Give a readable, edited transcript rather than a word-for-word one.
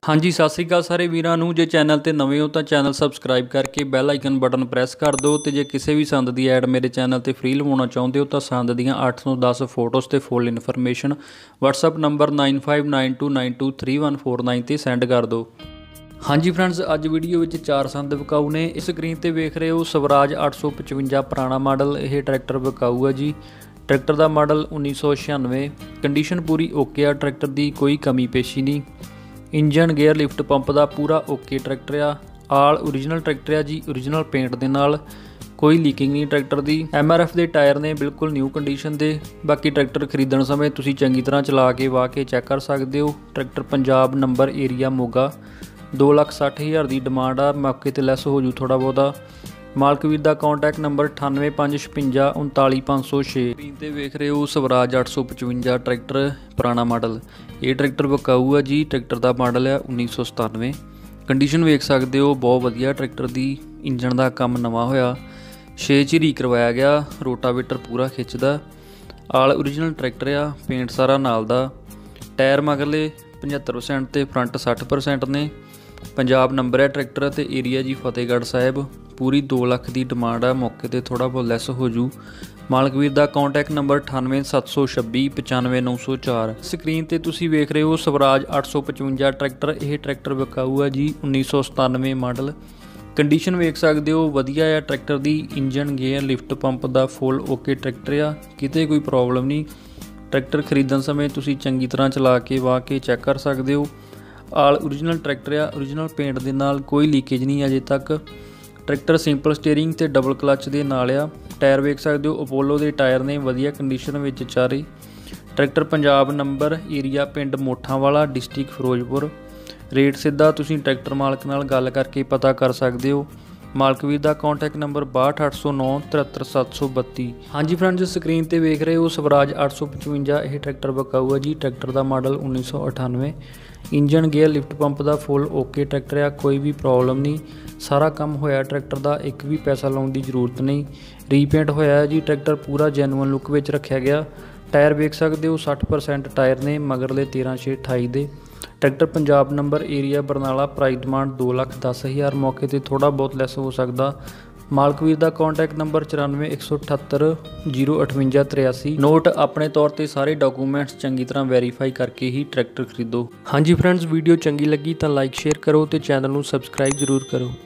हाँ जी, सत श्री अकाल सारे वीरां नूं। जे चैनल ते नवे हो तो चैनल सबसक्राइब करके बैल आइकन बटन प्रैस कर दो। तो जे किसी भी संद की ऐड मेरे चैनल ते फ्री लवाउणा चाहुंदे हो तो संद दीआं 8 ਤੋਂ 10 फोटोज़ ते फुल इन्फॉर्मेशन WhatsApp नंबर 9592923149 ते सेंड कर दो। हाँ जी फ्रेंड्स, अज वीडियो में 4 संद विकाऊ ने। इस स्क्रीन पर वेख रहे हो स्वराज 855 पुराना मॉडल। यह ट्रैक्टर विकाऊ है जी। ट्रैक्टर का मॉडल 1996। कंडीशन पूरी ओके आ ट्रैक्टर की, कोई कमी पेशी नहीं। इंजन गेयर लिफ्ट पंप का पूरा ओके ट्रैक्टर आ। आल ओरिजिनल ट्रैक्टर आ जी, ओरिजिनल पेंट के नाल। कोई लीकिंग नहीं ट्रैक्टर की। MRF के टायर ने बिल्कुल न्यू कंडीशन के। बाकी ट्रैक्टर खरीदण समय तुसीं चंगी तरह चला के वाह के चैक कर सकते हो। Tractor Punjab number area Moga. 2,60,000 की डिमांड आ, मौके ते लैस हो जू थोड़ा बहुता। मालक वीर का कॉन्टैक्ट नंबर 9855 39506। स्क्रीन ते वेख रहे हो स्वराज 855 ट्रैक्टर पुराना मॉडल। ये ट्रैक्टर विकाऊ है जी। ट्रैक्टर का मॉडल है 1997। कंडीशन वेख सकते हो बहुत वधिया ट्रैक्टर की। इंजन का काम नवा होया, 6 चीरी करवाया गया। रोटावेटर पूरा खिंचदा। आल ओरिजिनल ट्रैक्टर आ, पेंट सारा नाल दा। टायर मगरले 75% ते फ्रंट 60% ने। पंजाब नंबर है ट्रैक्टर ते एरिया जी फतेहगढ़ साहब। पूरी 2 लाख की डिमांड आ, मौके ते थोड़ा बहुत लैस हो जू। मालक वीर का कॉन्टैक्ट नंबर 9876 95904। स्क्रीन ते तुसीं वेख रहे हो स्वराज 855 ट्रैक्टर। यह ट्रैक्टर विकाऊ है जी, 1997 मॉडल। कंडीशन वेख सकते हो वधिया है ट्रैक्टर की। इंजन गेयर लिफ्ट पंप का फुल ओके ट्रैक्टर आ, किते कोई प्रॉब्लम नहीं। ट्रैक्टर खरीदण समय तुसीं चंगी तरह चला के वाह के चैक कर सकते हो। आल ओरिजिनल ट्रैक्टर आ, ओरिजिनल पेंट के नाल। कोई लीकेज नहीं अजे तक। ट्रैक्टर सिंपल स्टेयरिंग ते डबल क्लच के नाल आ। टायर वेख सकते हो अपोलो के टायर ने वधिया कंडीशन में चारे। ट्रैक्टर पंजाब नंबर एरिया पिंड मोठा वाला डिस्ट्रिक्ट फिरोजपुर। रेट सीधा तुसीं ट्रैक्टर मालक नाल गल करके पता कर सकते हो। मालक वीर का कॉन्टैक्ट नंबर 6289 73732। हाँ जी फ्रेंड्स, स्क्रीन पर वेख रहे हो स्वराज 855। यह ट्रैक्टर विकाऊ है जी। ट्रैक्टर का model 1998। Engine gear lift pump का फुल ओके ट्रैक्टर आ, कोई भी प्रॉब्लम नहीं। सारा काम होया ट्रैक्टर का, एक भी पैसा लाने की जरूरत नहीं। रीपेंट होया है जी। ट्रैक्टर पूरा जैनुअन लुक में रखा गया। टायर वेख सकते हो 60% टायर ने, मगरले 13/6/28 दे। Tractor Punjab number area Barnala. Price demand 2,10,000, मौके ते थोड़ा बहुत लैस हो सकता। मालक वीर का कॉन्टैक्ट नंबर 94 178 058 83। नोट अपने तौर पर सारे डॉकूमेंट्स चंगी तरह वेरीफाई करके ही ट्रैक्टर खरीदो। हाँ जी फ्रेंड्स, वीडियो चंगी लगी तो लाइक शेयर करो तो चैनल को सबसक्राइब जरूर करो।